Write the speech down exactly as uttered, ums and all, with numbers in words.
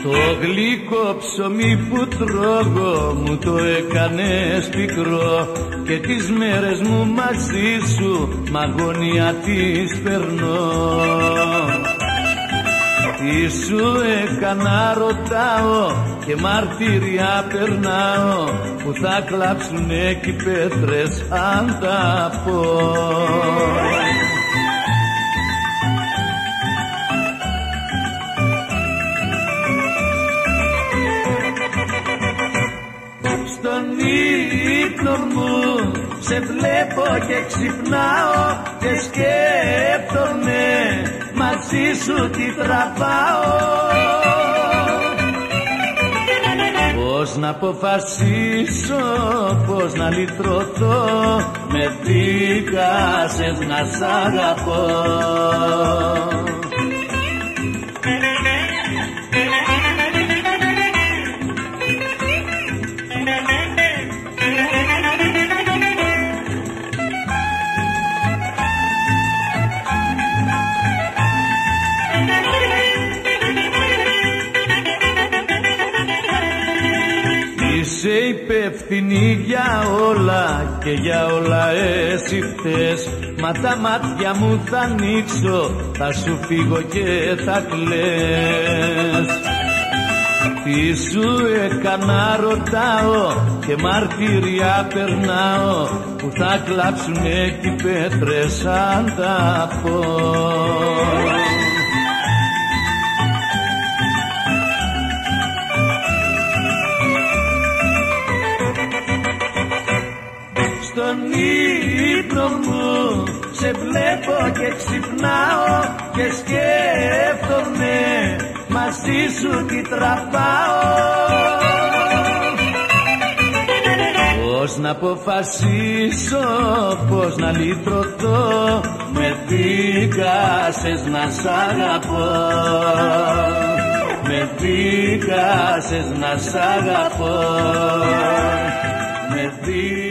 Το γλυκό ψωμί που τρώγω μου το έκανες πικρό και τις μέρες μου μαζί σου μ' αγωνία τις περνώ. Τι σου έκανα ρωτάω και μαρτύρια περνάω που θα κλάψουνε κι οι πέτρες αν τα πω. Στον ύπνο μου σε βλέπω και ξυπνάω και σκέφτομαι μαζί σου τι τραβάω. Πώς να αποφασίσω, πώς να λυτρωθώ, με δίκασες να σ' αγαπώ. Είσαι υπεύθυνη για όλα και για όλα εσύ φταίς. Μα τα μάτια μου θα ανοίξω, θα σου φύγω και θα κλαις. Τι σου έκανα ρωτάω και μαρτύρια περνάω που θα κλάψουνε κι οι πέτρες αν τα πω. Στον ύπνο μου σε βλέπω και ξυπνάω και σκέφτομαι μαζί σου τι τραβάω. Πώς να αποφασίσω, πώς να λυτρωθώ, με δίκασες να σ' αγαπώ. Με δίκασες να σ' αγαπώ. Με δίκασες